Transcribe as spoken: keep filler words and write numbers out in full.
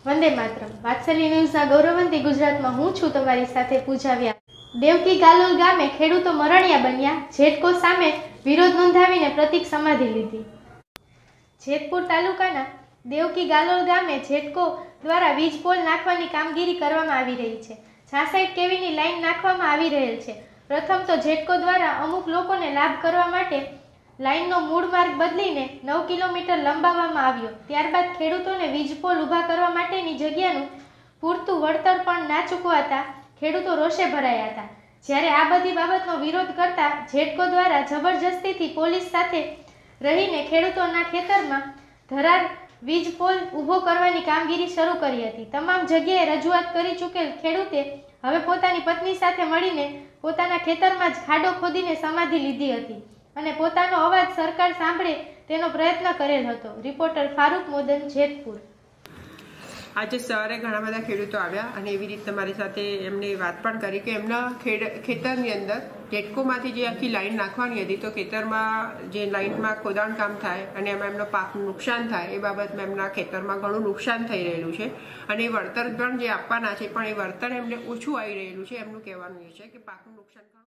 વંદે માતરમ. વાત્સલ્ય ન્યૂઝના ગૌરવવંતી ગુજરાતમાં હું છું તમારી સાથે પૂજા વ્યાસ. દેવકી ગાલોલ ગામે ખેડૂતો મરણિયા બન્યા. જેટકો સામે વિરોધ નોંધાવીને પ્રતિક સમાધિ લીધી. જેતપુર તાલુકાના દેવકી ગાલોલ ગામે જેટકો દ્વારા વીજ પોલ નાખવાની કામગીરી કરવામાં આવી રહી છે. છાસઠ કેવીની લાઈન નાખવામાં આવી રહેલ છે. પ્રથમ તો જેટકો દ્વારા અમુક લોકોને લાભ કરવા માટે લાઈનનો મૂળ માર્ગ બદલીને નવ કિલોમીટર લંબાવવામાં આવ્યો. ત્યારબાદ ખેડૂતોને વીજ પોલ ઊભા કરવા માટેની જગ્યાનું પૂરતું વળતર પણ ના ચૂકવાતા ખેડૂતો રોષે ભરાયા હતા. જ્યારે આ બધી બાબતનો વિરોધ કરતા જેટકો દ્વારા જબરજસ્તીથી પોલીસ સાથે રહીને ખેડૂતોના ખેતરમાં ધરાર વીજ પોલ ઊભો કરવાની કામગીરી શરૂ કરી હતી. તમામ જગ્યાએ રજૂઆત કરી ચૂકેલ ખેડૂતે હવે પોતાની પત્ની સાથે મળીને પોતાના ખેતરમાં જ ખાડો ખોદીને સમાધિ લીધી હતી અને પોતાનો અવાજ સરકાર સાંભળે તેનો પ્રયત્ન કરેલ હતો. રિપોર્ટર ફારૂક મોદન, જેતપુર. આજે સવારે ઘણા બધા ખેડૂતો આવ્યા અને એવી રીતે મારી સાથે એમને વાત પણ કરી કે એમના ખેતરની અંદર જેટકોમાંથી જે આખી લાઈન નાખવાની હતી તો ખેતરમાં જે લાઈનમાં ખોદાણ કામ થાય અને એમાં એમનો પાકનું નુકસાન થાય એ બાબતમાં એમના ખેતરમાં ઘણું નુકસાન થઈ રહેલું છે અને એ વળતર પણ જે આપવાના છે પણ એ વળતર એમને ઓછું આવી રહેલું છે. એમનું કહેવાનું એ છે કે પાકનું નુકસાન